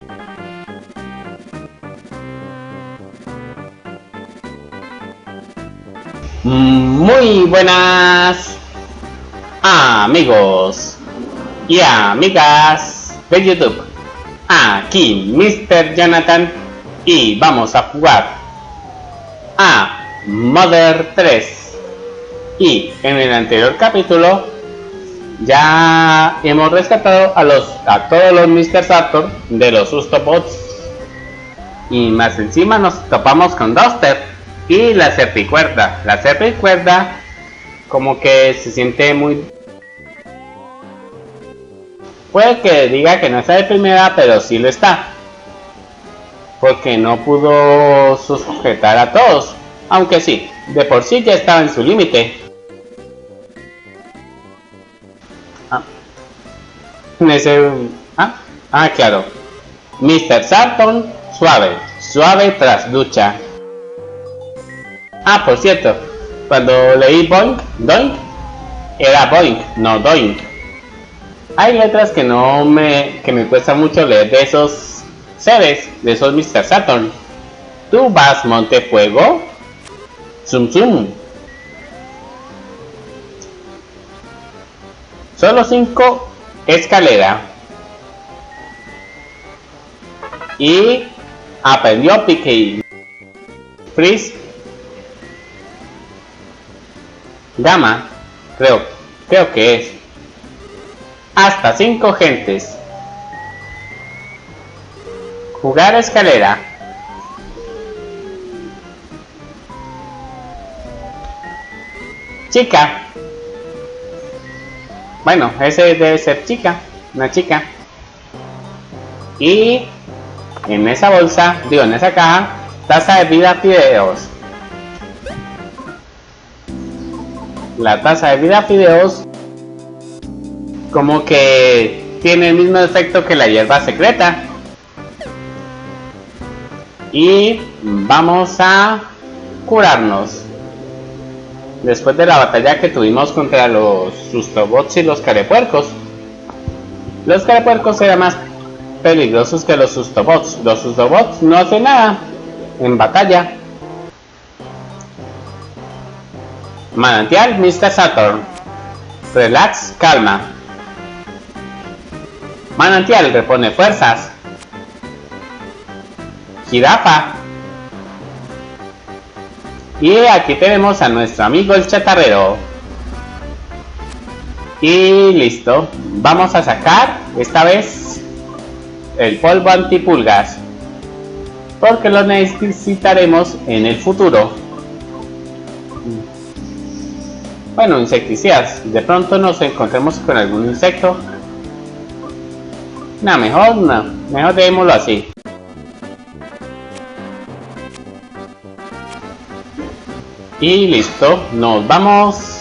Muy buenas amigos y amigas de YouTube. Aquí Mr. Jonathan y vamos a jugar a Mother 3. Y en el anterior capítulo ya hemos rescatado a todos los Mr. Saturn de los Sustobots, y más encima nos topamos con Duster y la Serpicuerda. La Serpicuerda como que se siente muy... Puede que diga que no está de primera, pero sí lo está, porque no pudo sujetar a todos, aunque sí, de por sí ya estaba en su límite. Claro. Mr. Saturn, suave tras ducha. Por cierto, cuando leí Boink, Doink, era Boink, no Doink. Hay letras que me cuesta mucho leer de esos seres, de esos Mr. Saturn. ¿Tú vas, Montefuego? Zum zum. Solo 5 escalera. Y aprendió Pique Freeze Gama, creo que es. Hasta 5 gentes. Jugar escalera. Chica. Bueno, ese debe ser chica, una chica. Y en esa bolsa, en esa caja, taza de vida fideos. La taza de vida fideos como que tiene el mismo efecto que la hierba secreta. Y vamos a curarnos después de la batalla que tuvimos contra los Sustobots y los Carepuercos. Los Carepuercos eran más peligrosos que los Sustobots. Los Sustobots no hacen nada en batalla. Manantial, Mr. Saturn. Relax, calma. Manantial, repone fuerzas. Jirafa. Y aquí tenemos a nuestro amigo el chatarrero. Y listo. Vamos a sacar esta vez el polvo antipulgas, porque lo necesitaremos en el futuro. Bueno, insecticidas. De pronto nos encontremos con algún insecto. Mejor dejémoslo así. Y listo, nos vamos.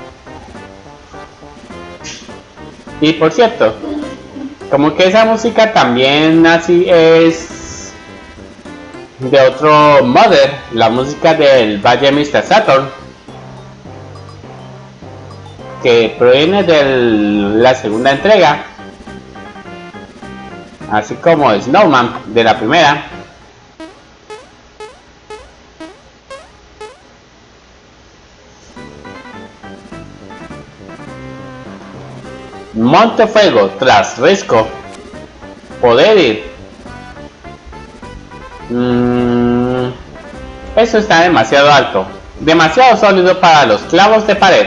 Y por cierto, como que esa música también así es de otro Mother, la música del Valle Mr. Saturn, que proviene de la segunda entrega, así como Snowman de la primera. Montefuego tras Risco. Poder ir. Eso está demasiado alto, demasiado sólido para los clavos de pared.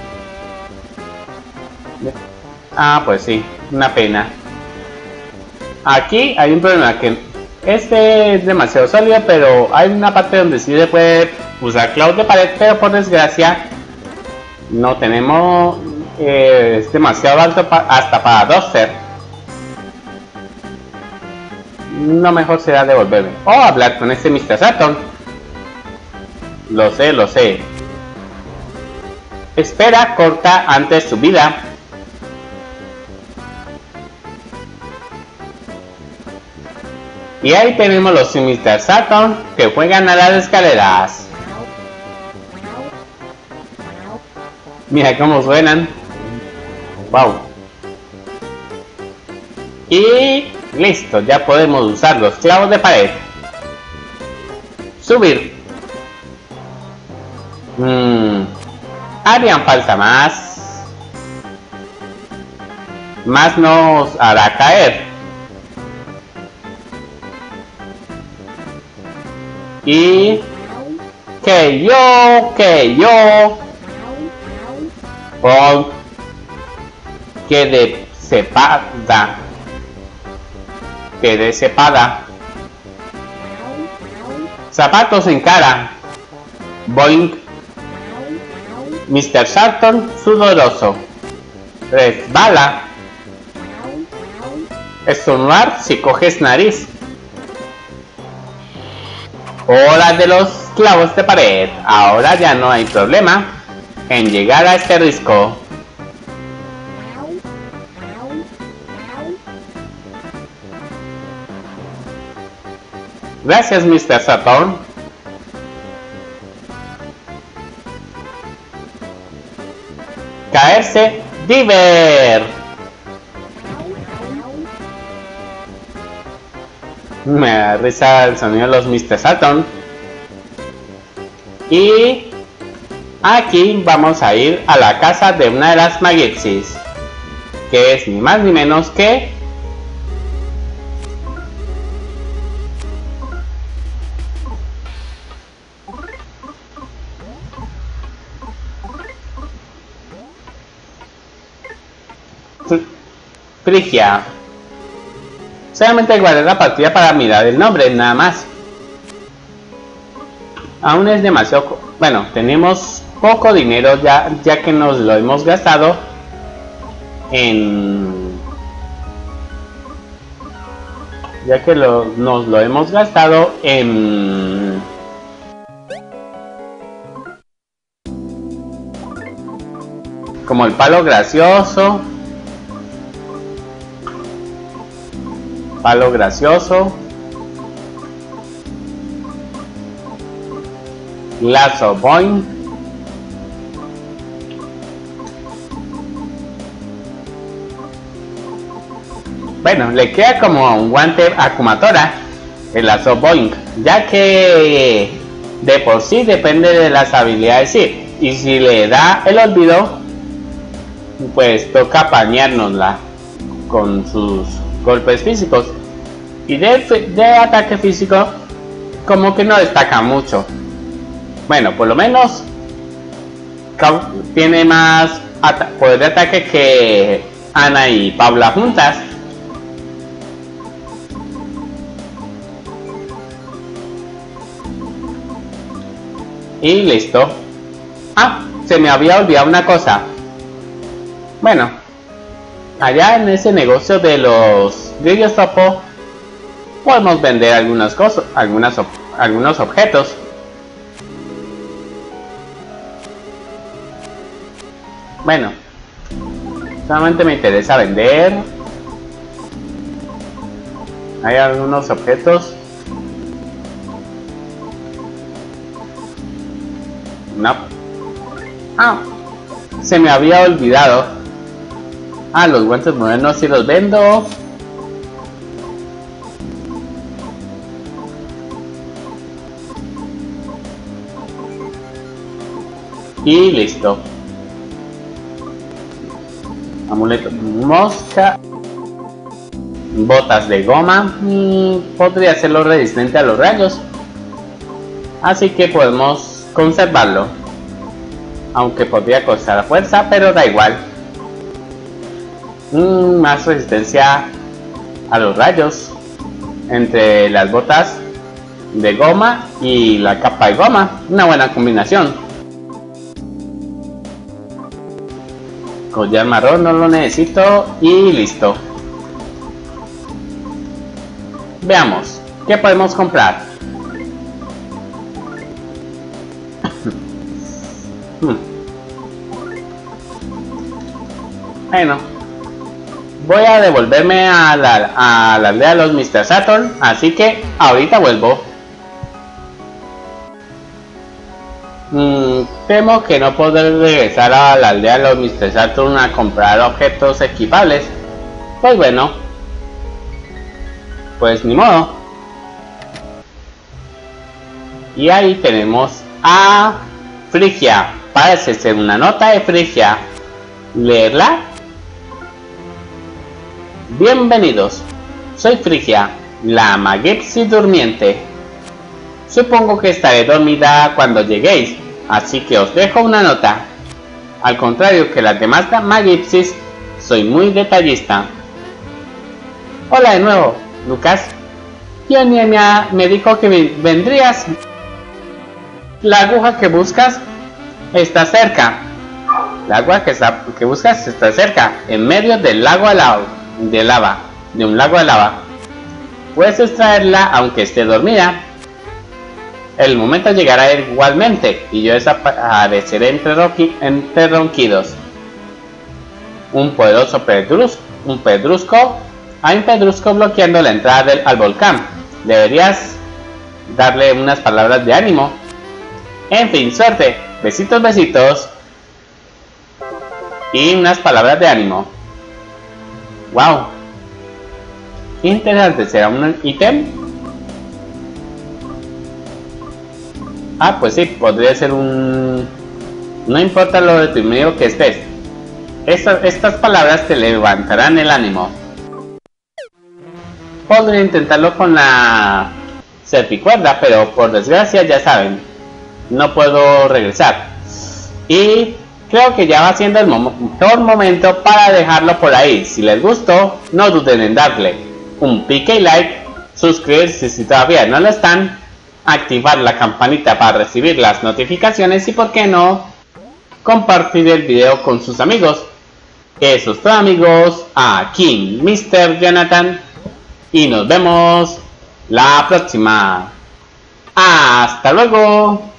Pues sí, una pena. Aquí hay un problema, que este es demasiado sólido, pero hay una parte donde sí se puede usar clavos de pared, pero por desgracia no tenemos. Es demasiado alto hasta para Duster. No, mejor será devolverme o hablar con este Mr. Saturn. Lo sé. Espera corta antes su vida. Y ahí tenemos los Mr. Saturn que juegan a las escaleras. Mira cómo suenan. Wow. Y Listo, ya podemos usar los clavos de pared. Subir. Harían falta más. Más nos hará caer. Y que yo quede sepada. Quede sepada. Zapatos en cara. Boing. Mr. Charlton sudoroso. Resbala. Estornudar si coges nariz. Hora de los clavos de pared. Ahora ya no hay problema en llegar a este risco. Gracias, Mr. Saturn. Caerse, Diver. Me da risa el sonido de los Mr. Saturn. Y aquí vamos a ir a la casa de una de las Magitsis, que es ni más ni menos que Frigia. Solamente guardé la partida para mirar el nombre, nada más. Aún es demasiado... Bueno, tenemos poco dinero ya que nos lo hemos gastado en... nos lo hemos gastado en... como el palo gracioso. Palo gracioso. Lazo Boing. Bueno, le queda como un guante Akumatora el lazo Boing, ya que de por sí depende de las habilidades Sith, y si le da el olvido, pues toca apañárnosla con sus golpes físicos. Y de ataque físico como que no destaca mucho. Bueno, por lo menos tiene más poder de ataque que Ana y Paula juntas. Y listo. Ah, se me había olvidado una cosa. Bueno, allá en ese negocio de los grillos topo podemos vender algunas cosas, algunos objetos. Bueno, solamente me interesa vender. Hay algunos objetos. No. Ah, se me había olvidado. Ah, los guantes modernos sí los vendo. Y listo. Amuleto mosca. Botas de goma. Podría hacerlo resistente a los rayos. Así que podemos conservarlo. Aunque podría costar fuerza, pero da igual. Más resistencia a los rayos. Entre las botas de goma y la capa de goma. Una buena combinación. Collar marrón no lo necesito y listo. Veamos, ¿qué podemos comprar? Bueno, voy a devolverme a la aldea de los Mr. Saturn, así que ahorita vuelvo. Temo que no podré regresar a la aldea de los Mr. Saturn a comprar objetos equipables. Pues bueno, pues ni modo. Y ahí tenemos a Frigia. Parece ser una nota de Frigia. ¿Leerla? Bienvenidos. Soy Frigia, la ama Gypsy durmiente. Supongo que estaré dormida cuando lleguéis, así que os dejo una nota. Al contrario que las demás Gypsies, soy muy detallista. Hola de nuevo, Lucas. Johnny me dijo que vendrías. La aguja que buscas está cerca. La aguja que buscas está cerca, en medio del lago de un lago de lava. Puedes extraerla aunque esté dormida. El momento llegará igualmente y yo desapareceré entre ronquidos. Un poderoso pedrusco. Hay un pedrusco bloqueando la entrada al volcán. Deberías darle unas palabras de ánimo. En fin, suerte. Besitos, besitos. Y unas palabras de ánimo. Wow. Interesante. ¿Será un ítem? Ah, pues sí, podría ser un... No importa lo deprimido que estés. Estas palabras te levantarán el ánimo. Podría intentarlo con la serpicuerda, pero por desgracia ya saben, no puedo regresar. Y creo que ya va siendo el mejor momento para dejarlo por ahí. Si les gustó, no duden en darle un pique y like, suscribirse si todavía no lo están, activar la campanita para recibir las notificaciones y, por qué no, compartir el video con sus amigos. Esos son amigos, aquí Mr. Jonathan, y nos vemos la próxima. ¡Hasta luego!